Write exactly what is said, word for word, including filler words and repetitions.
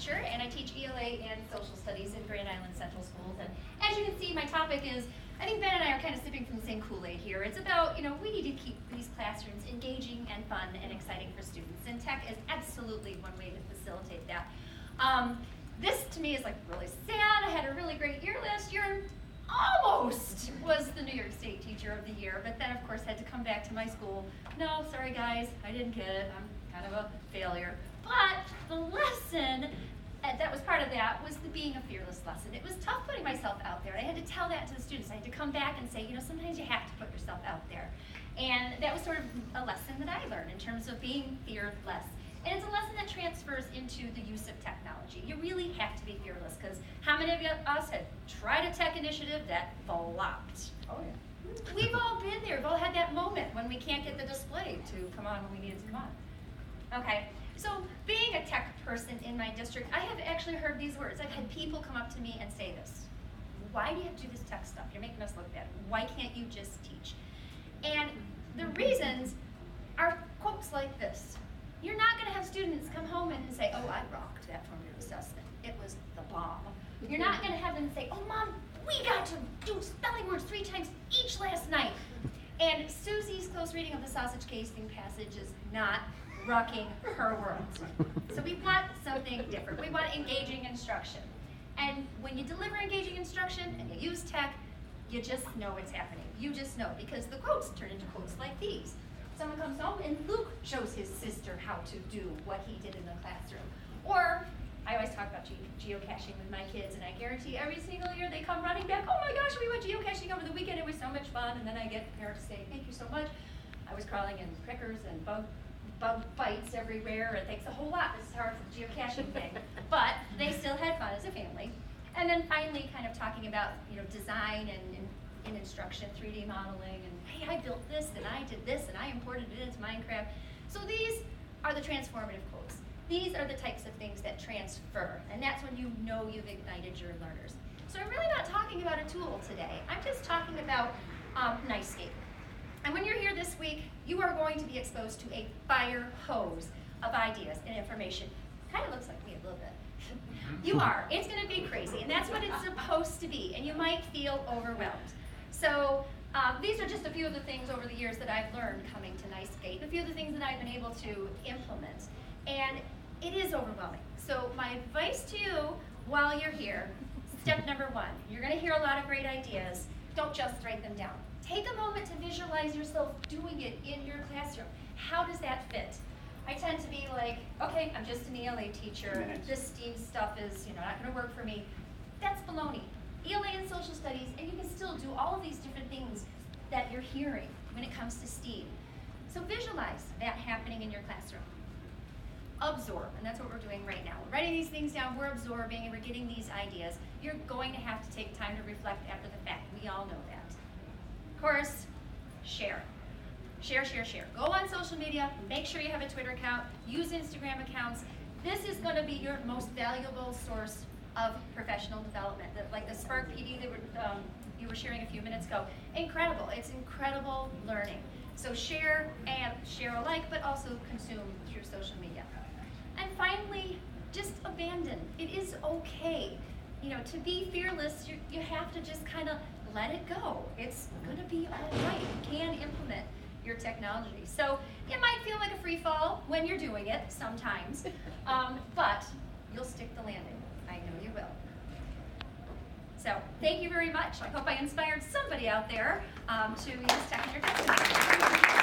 teacher, and I teach E L A and social studies in Grand Island Central Schools. And as you can see, my topic is, I think Ben and I are kind of sipping from the same Kool-Aid here. It's about, you know, we need to keep these classrooms engaging and fun and exciting for students, and tech is absolutely one way to facilitate that. Um, this to me is like really sad. I had a really great year last year, and almost was the New York State Teacher of the Year, but then of course had to come back to my school. No, sorry guys, I didn't get it. I'm kind of a failure. But the lesson uh, that was part of that was the being a fearless lesson. It was tough putting myself out there. I had to tell that to the students. I had to come back and say, you know, sometimes you have to put yourself out there. And that was sort of a lesson that I learned in terms of being fearless. And it's a lesson that transfers into the use of technology. You really have to be fearless, because how many of us have tried a tech initiative that flopped? Oh yeah. We've all been there. We've all had that moment when we can't get the display to come on when we need it to come on. Okay, so being a tech person in my district, I have actually heard these words. I've had people come up to me and say this: why do you have to do this tech stuff? You're making us look bad. Why can't you just teach? And the reasons are quotes like this. You're not going to have students come home and say, oh, I rocked that formative assessment. It was the bomb. You're not going to have them say, oh, Mom, we got to do spelling words three times each last night. And Susie's close reading of the sausage casing passage is not rocking her world. So we want something different. We want engaging instruction. And when you deliver engaging instruction and you use tech, you just know it's happening. You just know, because the quotes turn into quotes like these. Someone comes home and Luke shows his sister how to do what he did in the classroom. Or, I always talk about ge geocaching with my kids, and I guarantee every single year they come running back, oh my gosh, we went geocaching over the weekend, it was so much fun, and then I get parents to say, thank you so much. I was crawling in crickers and bug, bug bites everywhere, and thanks a whole lot, this is hard for the geocaching thing. But they still had fun as a family. And then finally kind of talking about, you know, design and, and in instruction, three D modeling, and hey, I built this, and I did this, and I imported it into Minecraft. So these are the transformative quotes. These are the types of things that transfer, and that's when you know you've ignited your learners. So I'm really not talking about a tool today. I'm just talking about um, Nightscape. And when you're here this week, you are going to be exposed to a fire hose of ideas and information. Kind of looks like me a little bit. You are. It's going to be crazy, and that's what it's supposed to be, and you might feel overwhelmed. So um, these are just a few of the things over the years that I've learned coming to Nightscape, a few of the things that I've been able to implement, and it is overwhelming. So my advice to you while you're here, step number one, you're going to hear a lot of great ideas. Don't just write them down. Take a moment to visualize yourself doing it in your classroom. How does that fit? I tend to be like, okay, I'm just an E L A teacher, this STEAM stuff is, you know, not going to work for me. That's baloney. E L A and social studies, and you can still do all of these different things that you're hearing when it comes to STEAM. So visualize that happening in your classroom. Absorb, and that's what we're doing right now. We're writing these things down, we're absorbing, and we're getting these ideas. You're going to have to take time to reflect after the fact. We all know that. Of course, share. Share, share, share. Go on social media, make sure you have a Twitter account, use Instagram accounts. This is going to be your most valuable source of professional development. The, like the Spark P D that were, um, you were sharing a few minutes ago. Incredible. It's incredible learning. So share and share alike, but also consume through social media. And finally, just abandon. It is okay. You know, to be fearless, you, you have to just kind of let it go. It's going to be all right. You can implement your technology. So it might feel like a free fall when you're doing it sometimes, um, but you'll stick the landing. I know you will. So thank you very much. I hope I inspired somebody out there um, to use tech in your testimony.